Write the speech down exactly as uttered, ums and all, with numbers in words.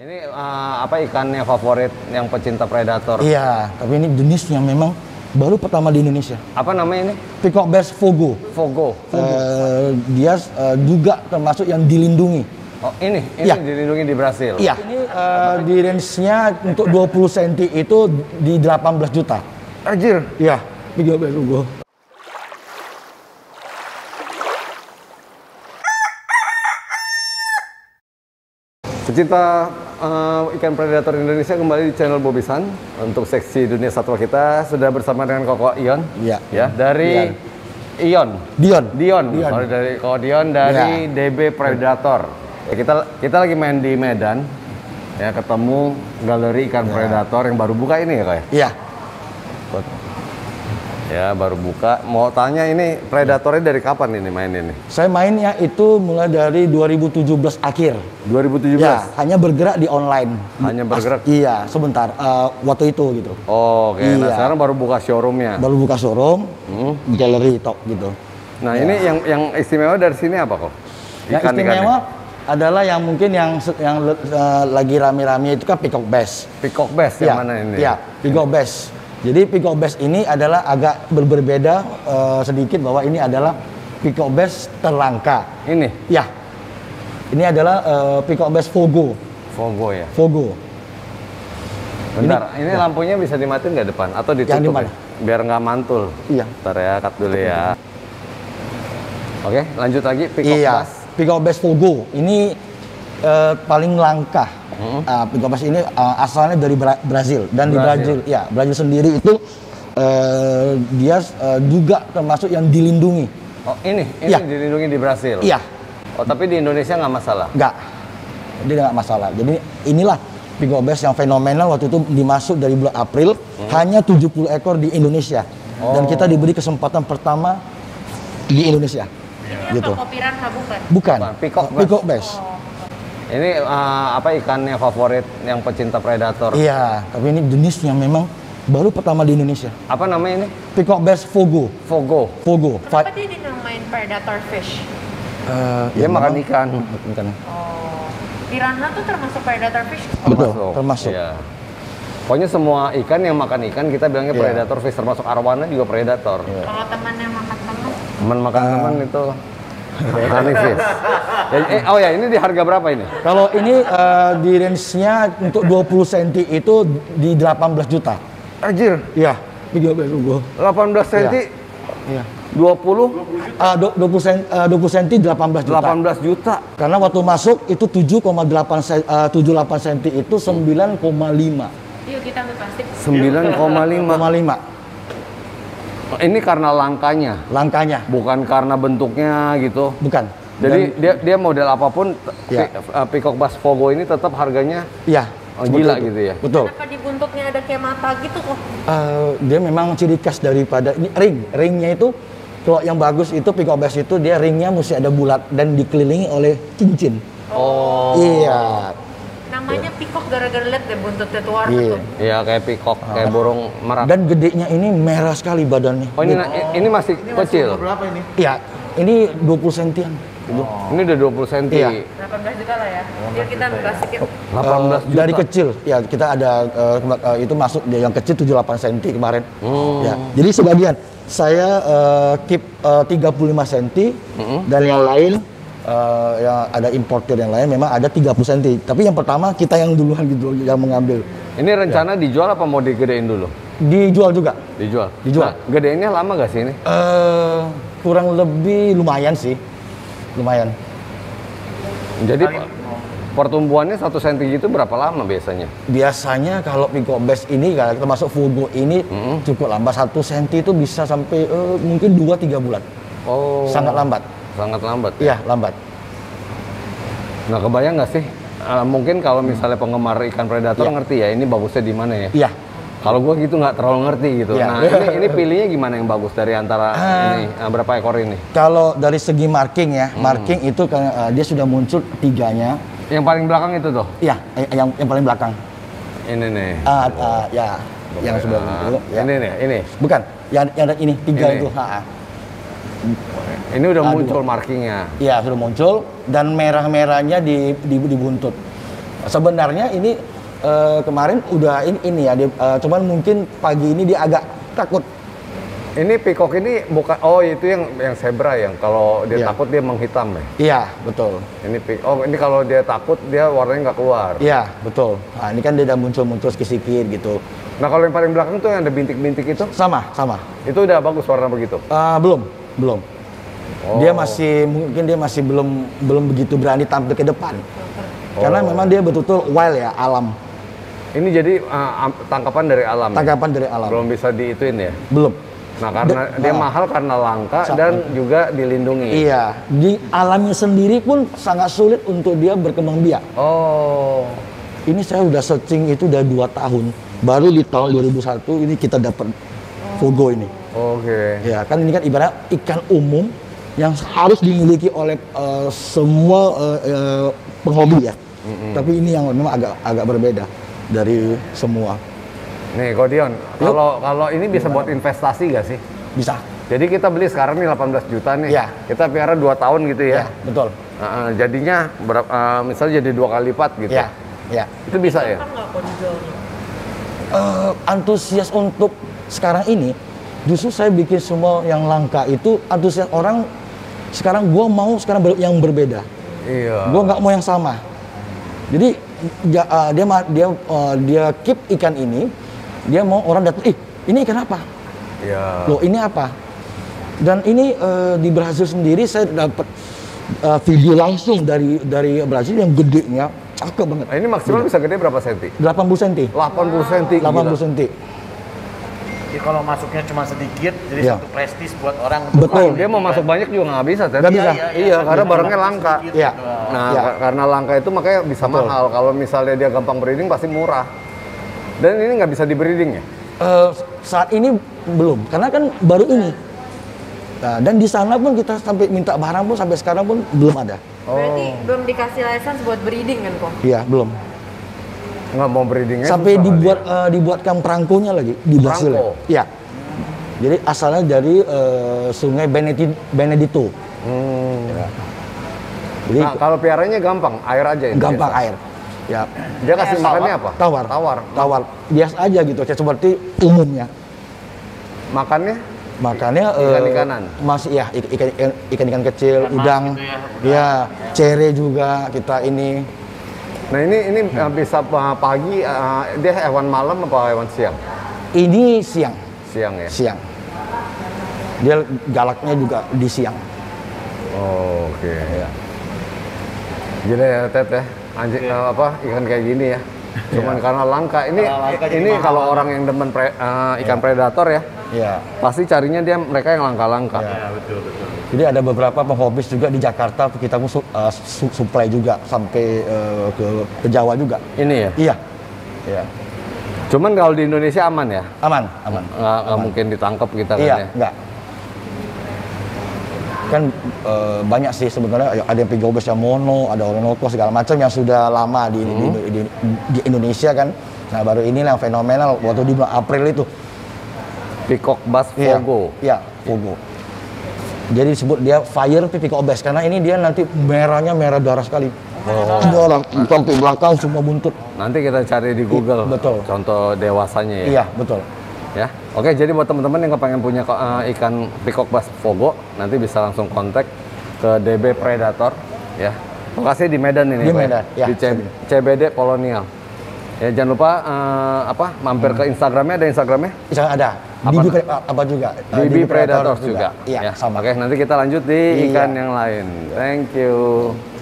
Ini uh, apa ikannya favorit yang pecinta predator? Iya, tapi ini jenis yang memang baru pertama di Indonesia. Apa namanya ini? Peacock bass Fogo. Fogo. Fogo. Uh, dia uh, juga termasuk yang dilindungi. Oh ini, ini ya. dilindungi di Brasil? Iya. Ini uh, di range-nya untuk dua puluh sentimeter itu di delapan belas juta. Anjir? Iya, Peacock bass Fogo. Pecinta uh, ikan predator Indonesia, kembali di channel Bobisan. Untuk seksi dunia satwa kita sudah bersama dengan Koko Ion. Iya. Ya, dari Ion. Dion. Dion. Dion. Sorry, dari Koko Dion dari ya. D B Predator. Ya, kita kita lagi main di Medan. Ya, ketemu galeri ikan ya. predator yang baru buka ini ya, Kak? Iya. Ya, baru buka. Mau tanya ini predatornya dari kapan ini main ini? Saya mainnya itu mulai dari dua ribu tujuh belas akhir. dua ribu tujuh belas? Ya, hanya bergerak di online. Hanya bergerak? As, iya, sebentar. Uh, waktu itu gitu. Oh, oke. Okay. Iya. Nah, sekarang baru buka showroomnya? Baru buka showroom, hmm. galeri top gitu. Nah, ya. ini yang yang istimewa dari sini apa kok? Yang istimewa adalah yang mungkin yang yang uh, lagi rame-rame itu kan peacock bass. Peacock bass yang ya, mana ini? Iya, peacock bass. Jadi peacock bass ini adalah agak ber berbeda uh, sedikit bahwa ini adalah peacock bass terlangka. Ini? Ya. Ini adalah uh, peacock bass Fogo. Fogo ya? Fogo. Bentar, ini, ini ya. Lampunya bisa dimatiin nggak depan? Atau ditutup ya? Biar nggak mantul. Iya. Bentar ya, cut dulu ya. Oke, lanjut lagi peacock iya. bass. Peacock bass Fogo. Ini uh, paling langka. Hmm. Uh, peacock bass ini uh, asalnya dari Bra Brazil dan Brazil. di Brazil, ya Brazil sendiri itu uh, dia uh, juga termasuk yang dilindungi. Oh ini, ini ya. dilindungi di Brazil. Iya. Oh tapi di Indonesia nggak masalah? Nggak, dia nggak masalah. Jadi inilah peacock bass yang fenomenal waktu itu dimasuk dari bulan April, hmm. hanya tujuh puluh ekor di Indonesia. Oh. Dan kita diberi kesempatan pertama di Indonesia. Ini gitu. Koko Piranha bukan? Bukan. Bukan. Peacock bass. Peacock bass. Oh. Ini uh, apa ikannya favorit yang pecinta predator? Iya, tapi ini jenis yang memang baru pertama di Indonesia. Apa namanya ini? Peacock bass Fogo. Fogo. Fogo. Kenapa dia dinamain predator fish? Uh, dia ya, makan ikan. ikan. Oh, piranha tuh termasuk predator fish? Oh, betul, termasuk. termasuk. Iya. Pokoknya semua ikan yang makan ikan kita bilangnya yeah. predator fish, termasuk arwana juga predator. Yeah. Kalau teman yang makan teman? Teman makan uh, teman itu honey fish. Ya, eh, oh ya, ini di harga berapa ini? Kalau ini uh, di range-nya untuk dua puluh sentimeter itu di delapan belas juta. Anjir? Iya, tiga belas Hugo. delapan belas sentimeter? Iya. dua puluh? Uh, dua puluh sentimeter delapan belas juta. delapan belas juta. Karena waktu masuk itu tujuh koma delapan sentimeter itu sembilan koma lima. Yuk kita ambil plastik. sembilan koma lima. Ini karena langkanya? Langkanya. Bukan karena bentuknya gitu? Bukan. Jadi Dan, dia dia model apapun, ya. Peacock bass Fogo ini tetap harganya ya, oh, gila itu. gitu ya? Betul. Kenapa di buntutnya ada kayak mata gitu kok? Uh, dia memang ciri khas daripada ini ring. Ringnya itu, kalau yang bagus itu Peacock bass itu dia ringnya mesti ada bulat dan dikelilingi oleh cincin. Oh. Iya. Namanya peacock gara-gara lihat deh buntutnya tuh warna iya. tuh. Iya kayak peacock, oh. kayak burung merak. Dan gedenya ini merah sekali badannya. Oh ini, oh. ini masih ini kecil? Masih berapa ini? Iya, ini dua puluh sentian. Oh. Ini udah dua puluh sentimeter. Iya. delapan belas juta lah ya. Biar kita ambil plastikin. delapan belas juta. Dari kecil, ya kita ada uh, uh, itu masuk yang kecil tujuh puluh delapan sentimeter kemarin. Hmm. Ya. Jadi sebagian saya uh, keep uh, tiga puluh lima sentimeter hmm. dan yang lain Uh, yang ada importer yang lain memang ada tiga puluh sentimeter. Tapi yang pertama kita yang duluan gitu yang mengambil. Ini rencana ya. dijual apa mau digedein dulu? Dijual juga. Dijual. Dijual. Nah, gedeinnya lama gak sih ini? Uh, kurang lebih lumayan sih. Lumayan. Jadi pertumbuhannya satu senti gitu berapa lama biasanya? Biasanya kalau peacock bass ini kalau termasuk Fogo ini mm-hmm. cukup lambat. Satu senti itu bisa sampai uh, mungkin dua tiga bulan. Oh. Sangat lambat. Sangat lambat ya? Iya, lambat. Nah, kebayang nggak sih? Uh, mungkin kalau misalnya penggemar ikan predator ya. ngerti ya, ini bagusnya di mana ya? Iya. Kalau gue gitu nggak terlalu ngerti gitu. Ya. Nah, ini, ini pilihnya gimana yang bagus dari antara uh, ini uh, berapa ekor ini? Kalau dari segi marking ya, hmm. marking itu kan uh, dia sudah muncul tiganya. Yang paling belakang itu tuh? Iya, yang yang paling belakang. Ini nih. Uh, uh, ya, Bukan. yang sudah muncul. Ya. Ini nih, ini. Bukan, yang yang ini tiga ini. itu. Ha, ha. Ini udah Aduh. muncul markingnya. Iya, sudah muncul dan merah-merahnya di, di di buntut. Sebenarnya ini eh, kemarin udah ini, ini ya, dia, eh, cuman mungkin pagi ini dia agak takut. Ini peacock ini bukan, oh itu yang yang zebra yang kalau dia Iya. takut dia menghitam ya? Iya, betul. Ini peak, oh ini kalau dia takut dia warnanya nggak keluar. Iya, betul. Nah, ini kan dia udah muncul-muncul sikit-sikit gitu. Nah kalau yang paling belakang tuh yang ada bintik-bintik itu, Sama, sama. itu udah bagus warna begitu? Eh, belum, belum. Oh. Dia masih, mungkin dia masih belum belum begitu berani tampil ke depan. Karena Oh. memang dia betul-betul wild ya, alam. Ini jadi uh, am- tangkapan dari alam ya? Tangkapan dari alam. Belum bisa diituin ya? Belum. Nah karena De- dia nah. mahal karena langka Sa- dan juga dilindungi. Iya, di alamnya sendiri pun sangat sulit untuk dia berkembang biak. Oh. Ini saya udah searching itu udah dua tahun. Baru di tahun dua ribu satu ini kita dapat Fogo ini. Oke. Ya kan ini kan ibarat ikan umum yang harus dimiliki oleh eh, semua eh, eh, penghobi ya. Tapi ini yang memang agak agak berbeda dari semua. Nih Kodion, kalau kalau ini bisa buat investasi gak sih? Bisa. Jadi kita beli sekarang nih delapan belas juta nih. Iya. Kita piara dua tahun gitu Ya, ya. betul. Uh, uh, jadinya berapa uh, misalnya jadi dua kali lipat gitu. Ya, ya. Itu bisa ya? Kan nggak kok dijualnya? Eh, antusias untuk sekarang ini justru saya bikin semua yang langka itu antusias orang sekarang gua mau sekarang ber- yang berbeda. Iya. Gua nggak mau yang sama. Jadi ja- uh, dia ma- dia uh, dia keep ikan ini, dia mau orang datang, ih ini ikan apa? Iya. Loh ini apa? Dan ini uh, di Brazil sendiri saya dapat uh, video langsung dari dari Brazil yang gedenya cakep banget. Nah, ini maksimal bisa gede berapa senti? delapan puluh senti. delapan puluh senti. delapan puluh senti. Jadi kalau masuknya cuma sedikit, jadi Iya. satu prestis buat orang. Betul. Dia mau masuk banyak juga nggak bisa, Ted. Nggak bisa. Iya, karena barangnya langka. Iya. Nah, Iya. ka- karena langka itu makanya bisa Betul. mahal. Kalau misalnya dia gampang breeding pasti murah. Dan ini nggak bisa di breeding ya? Eh, saat ini belum, karena kan baru ini. Nah, dan di sana pun kita sampai minta barang pun sampai sekarang pun belum ada. Berarti Oh. belum dikasih license buat breeding kan kok? Iya, belum. Nggak mau breedingnya. Sampai susah dibuat kali eh, dibuatkan perangkonya lagi di Brasil. Perangko? Iya. Jadi asalnya dari eh, Sungai Benedi- Benedito. ya. Hmm. Jadi Nah, kalau piaranya gampang, air aja ya. gampang biasa? air. Ya, Dia kasih makannya apa? tawar. Tawar. Tawar. Biasa aja gitu, kayak seperti umumnya. Makannya? Makanya eh, Ikan-ikanan? masih ya ik- ikan ikan ikan kecil, Ikan mas udang, gitu ya, ya, cere juga kita ini. Nah ini ini uh, bisa uh, pagi, uh, dia hewan malam apa hewan siang? Ini siang, Siang ya. siang. Dia galaknya juga di siang. Oh, Oke. Ya. Gila ya Ted ya, anjing uh, apa ikan kayak gini ya. Cuman karena langka. Ini Karena langka jadi ini mahal. kalau orang yang demen pre- uh, ikan predator ya, Ya. pasti carinya dia mereka yang langka-langka. Ya, betul, betul. Jadi ada beberapa penghobis juga di Jakarta kita pun su- uh, su- supply juga sampai uh, ke, ke Jawa juga. Ini ya. Iya. Iya. Cuman kalau di Indonesia aman ya, Aman, aman. nggak nggak mungkin ditangkap kita kan Iya, ya. enggak. Kan eh, banyak sih sebenarnya ada yang pigobes yang mono, ada orinoco segala macam yang sudah lama di, di, Hmm. di, di- di Indonesia kan. Nah baru ini yang fenomenal waktu di bulan April itu. Peacock bass Iya, fogo. Iya, Fogo. Jadi disebut dia fire pigobes karena ini dia nanti merahnya merah darah sekali. Oh. Orang sampai belakang semua buntut. Nanti kita cari di Google. betul. Contoh dewasanya ya. Iya, betul. Ya, oke. Jadi buat teman-teman yang kepengen punya uh, ikan peacock bass fogo, nanti bisa langsung kontak ke D B Predator. Ya, lokasinya di Medan ini. Di Pak, Medan, ya. Di C- C B D Kolonial. Ya, jangan lupa uh, apa mampir ke Instagramnya, ada Instagramnya? Bisa ada. Apa? D B Pre- apa juga? D B Predators juga. Iya, Ya, sama. Oke, nanti kita lanjut di Iya. ikan yang lain. Thank you.